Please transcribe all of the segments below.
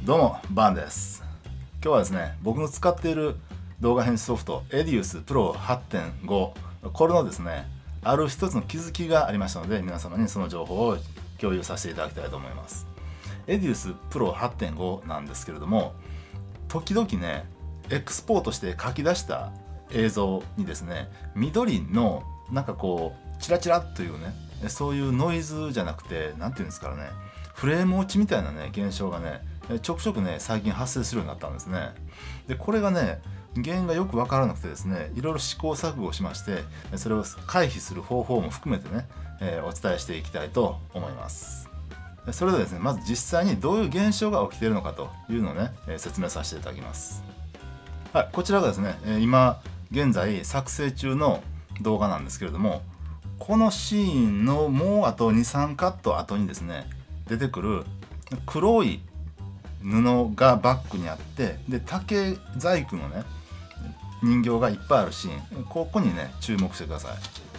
どうもバーンです。今日はですね、僕の使っている動画編集ソフト Edius Pro 8.5 これのですね、ある一つの気づきがありましたので、皆様にその情報を共有させていただきたいと思います。Edius Pro 8.5 なんですけれども、時々ねエクスポートして書き出した映像にですね、緑のなんかこうチラチラというね、そういうノイズじゃなくて、なんていうんですかね、フレーム落ちみたいなね現象がねちょくちょくね最近発生するようになったんですね。でこれがね原因がよく分からなくてですね、いろいろ試行錯誤しまして、それを回避する方法も含めてね、お伝えしていきたいと思います。それではですね、まず実際にどういう現象が起きているのかというのをね、説明させていただきます。はい、こちらがですね、今現在作成中の動画なんですけれども、このシーンのもうあと 2,3 カット後にですね出てくる黒い布がバックにあって、で竹細工のね人形がいっぱいあるシーン、ここにね注目してください。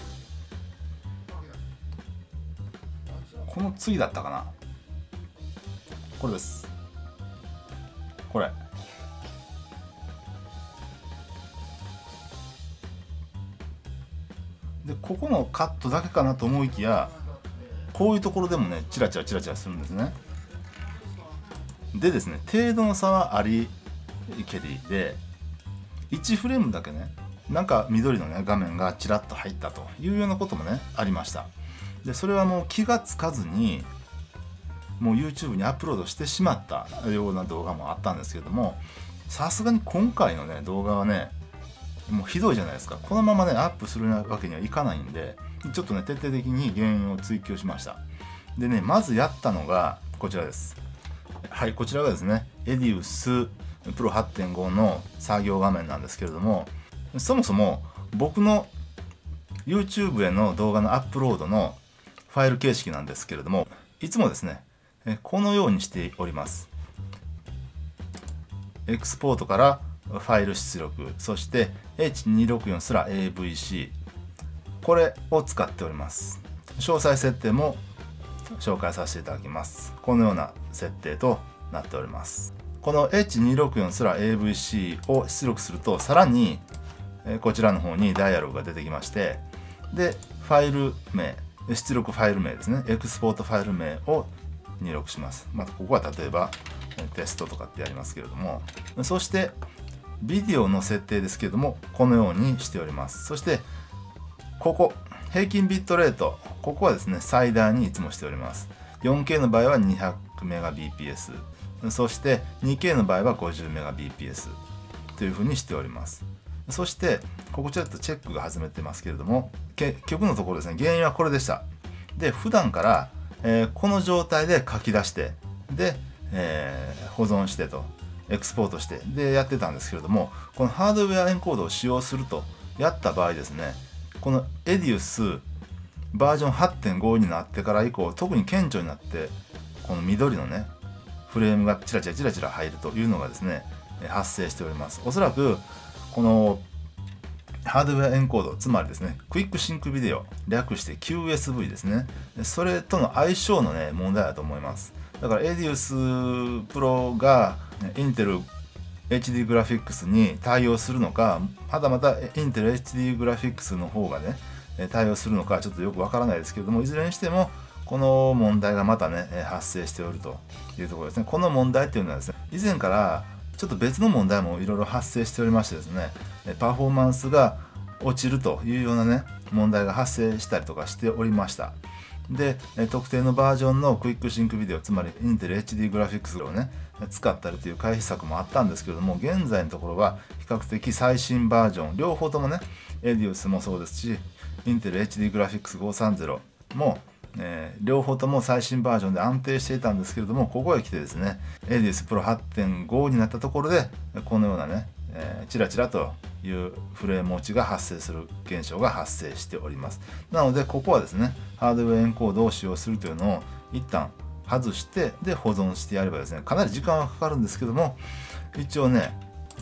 この次だったかな、これです。これで、ここのカットだけかなと思いきや、こういうところでもねチラチラチラチラするんですね。でですね、程度の差はありけりで、1フレームだけねなんか緑のね画面がちらっと入ったというようなこともねありました。でそれはもう気がつかずにもう YouTube にアップロードしてしまったような動画もあったんですけれども、さすがに今回のね動画はねもうひどいじゃないですか。このままねアップするわけにはいかないんで、ちょっとね徹底的に原因を追求しました。でね、まずやったのがこちらです。はい、こちらがですね Edius Pro 8.5 の作業画面なんですけれども、そもそも僕の YouTube への動画のアップロードのファイル形式なんですけれども、いつもですねこのようにしております。エクスポートからファイル出力、そして H264 すら AVC、 これを使っております。詳細設定も紹介させていただきます。このような設定となっております。この H264 すら AVC を出力すると、さらにこちらの方にダイアログが出てきまして、でファイル名、出力ファイル名ですね、エクスポートファイル名を入力します。またここは例えばテストとかってやりますけれども、そしてビデオの設定ですけれどもこのようにしております。そしてここ平均ビットレート、ここはですね最大にいつもしております。 4K の場合は 200Mbps、 そして 2K の場合は 50Mbps というふうにしております。そしてここちょっとチェックが始めてますけれども、結局のところですね、原因はこれでした。で普段から、この状態で書き出して、で、保存してとエクスポートしてでやってたんですけれども、このハードウェアエンコードを使用するとやった場合ですね、この Edius バージョン 8.5 になってから以降特に顕著になって、この緑のねフレームがチラチラチラチラ入るというのがですね発生しております。おそらくこのハードウェアエンコード、つまりですねクイックシンクビデオ、略して QSV ですね、それとの相性のね問題だと思います。だから Edius Pro がインテル HD グラフィックスに対応するのか、まだまだインテル HD グラフィックスの方がね対応するのかちょっとよくわからないですけれども、いずれにしてもこの問題がまたね発生しておるというところですね。この問題っていうのはですね、以前からちょっと別の問題もいろいろ発生しておりましてですね、パフォーマンスが落ちるというようなね問題が発生したりとかしておりました。で特定のバージョンのクイックシンクビデオ、つまりインテル HD グラフィックスをね使ったりという回避策もあったんですけれども、現在のところは比較的最新バージョン、両方ともね Edius もそうですしインテル HD グラフィックス530も、両方とも最新バージョンで安定していたんですけれども、ここへ来てですね Edius Pro 8.5 になったところでこのようなねチラチラというフレーム落ちが発生する現象が発生しております。なのでここはですねハードウェアエンコードを使用するというのを一旦外してで保存してやればですね、かなり時間はかかるんですけども、一応ね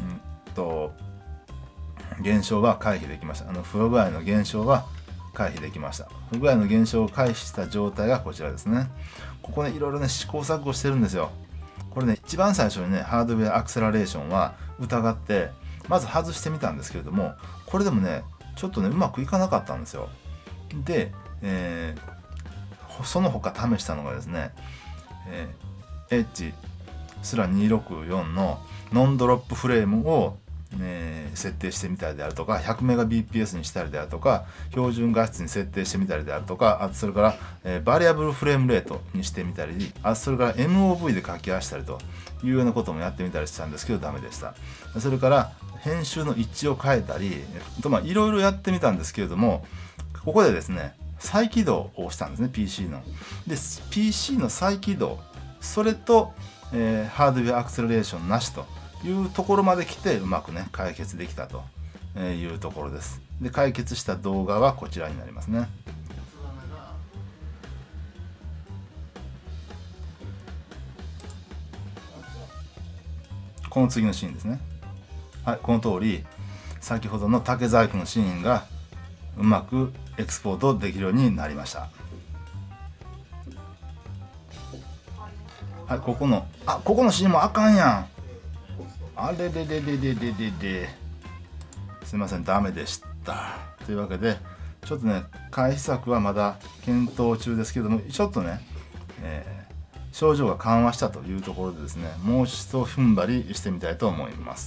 現象は回避できました。不具合の現象は回避できました。不具合の現象を回避した状態がこちらですね。ここねいろいろね試行錯誤してるんですよ。 これね、一番最初にね、ハードウェアアクセラレーションは疑って、まず外してみたんですけれども、これでもね、ちょっとね、うまくいかなかったんですよ。で、その他試したのがですね、エッジスラ264のノンドロップフレームを、設定してみたりであるとか、100Mbps にしたりであるとか、標準画質に設定してみたりであるとか、あとそれから、バリアブルフレームレートにしてみたり、あとそれから MOV で書き合わせたりというようなこともやってみたりしたんですけどダメでした。それから編集の一致を変えたりと、いろいろやってみたんですけれども、ここでですね、再起動をしたんですね、 PC の。で PC の再起動、それと、ハードウェアアクセラレーションなしというところまで来て、うまくね解決できたというところです。で、解決した動画はこちらになりますね。この次のシーンですね。はい、この通り先ほどの竹細工のシーンがうまくエクスポートできるようになりました。はい、ここのシーンもあかんやん。あれれれれれれれれ、すいません、ダメでした。というわけで、ちょっとね、回避策はまだ検討中ですけども、ちょっとね、症状が緩和したというところでですね、もう一度踏ん張りしてみたいと思います。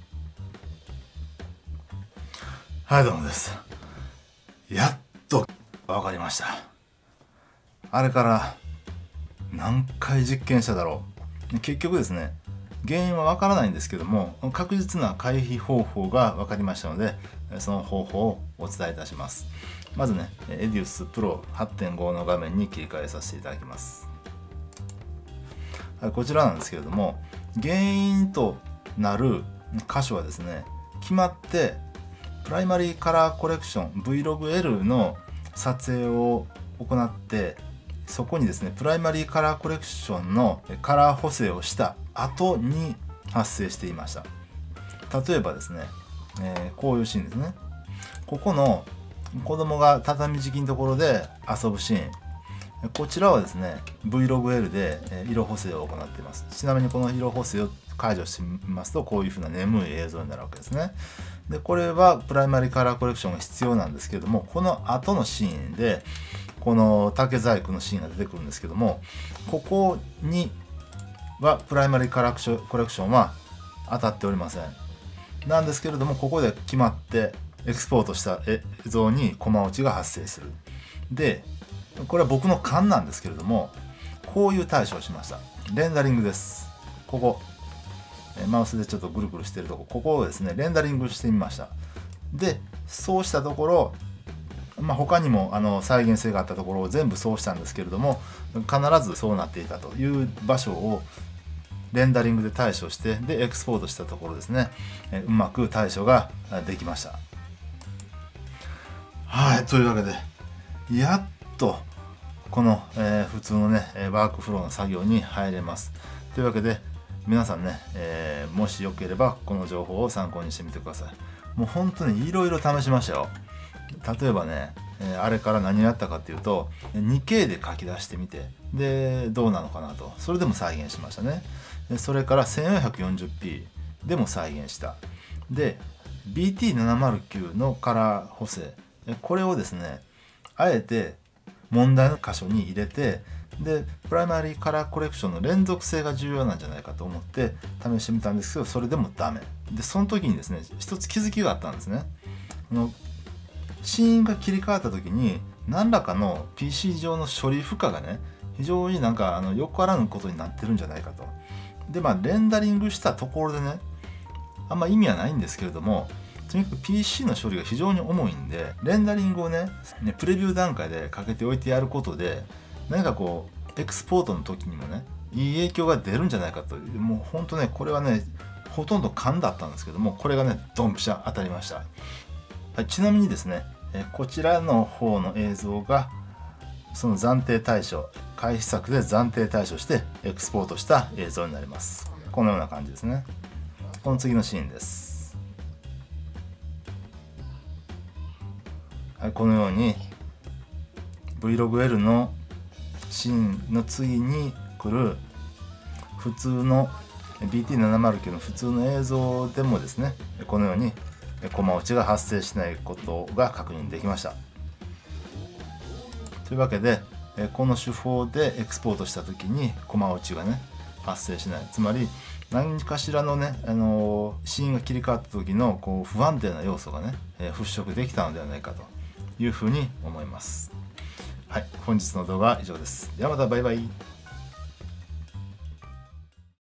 はい、どうもです。やっと分かりました。あれから何回実験しただろう。結局ですね、原因は分からないんですけども、確実な回避方法が分かりましたので、その方法をお伝えいたします。まずね、エデュースプロ 8.5 の画面に切り替えさせていただきます。はい、こちらなんですけれども、原因となる箇所はですね、決まってプライマリーカラーコレクション Vlog-L の撮影を行って、そこにですね、プライマリーカラーコレクションのカラー補正をした後に発生していました。例えばですね、こういうシーンですね。ここの子供が畳敷きのところで遊ぶシーン、こちらはですね Vlog-L で色補正を行っています。ちなみにこの色補正を解除してみますと、こういう風な眠い映像になるわけですね。で、これはプライマリーカラーコレクションが必要なんですけれども、この後のシーンでこの竹細工のシーンが出てくるんですけども、ここにはプライマリーカラーコレクションは当たっておりません。なんですけれども、ここで決まってエクスポートした映像にコマ落ちが発生する。で、これは僕の勘なんですけれども、こういう対処をしました。レンダリングです。ここマウスでちょっとぐるぐるしてるとここをですねレンダリングしてみました。で、そうしたところ、他にも再現性があったところを全部そうしたんですけれども、必ずそうなっていたという場所をレンダリングで対処して、でエクスポートしたところですね、うまく対処ができました。はい、というわけでやっとこの、普通のねワークフローの作業に入れます。というわけで皆さんね、もしよければこの情報を参考にしてみてください。もう本当にいろいろ試しましたよ。例えばね、あれから何をやったかっていうと 2K で書き出してみて、でどうなのかなと、それでも再現しましたね。それから 1440p でも再現した。で BT709 のカラー補正、これをですねあえて問題の箇所に入れて、でプライマリーカラーコレクションの連続性が重要なんじゃないかと思って試してみたんですけど、それでもダメで、その時にですね一つ気づきがあったんですね。シーンが切り替わった時に何らかの PC 上の処理負荷がね非常によくあらぬことになってるんじゃないかと。でレンダリングしたところでねあんま意味はないんですけれども、とにかく PC の処理が非常に重いんで、レンダリングをねプレビュー段階でかけておいてやることで、何かこうエクスポートの時にもねいい影響が出るんじゃないかという、もうほんとねこれはねほとんど勘だったんですけども、これがねドンピシャ当たりました。はい、ちなみにですねこちらの方の映像がその暫定対処、回避策で暫定対処してエクスポートした映像になります。このような感じですね。この次のシーンです。はい、このように Vlog-L のシーンの次に来る普通の BT709 の普通の映像でもですね、このようにコマ落ちが発生しないことが確認できました。というわけでこの手法でエクスポートした時にコマ落ちがね発生しない、つまり何かしらのね、シーンが切り替わった時のこう不安定な要素がね、払拭できたのではないかというふうに思います。はい、本日の動画は以上です。ではまたバイバイ。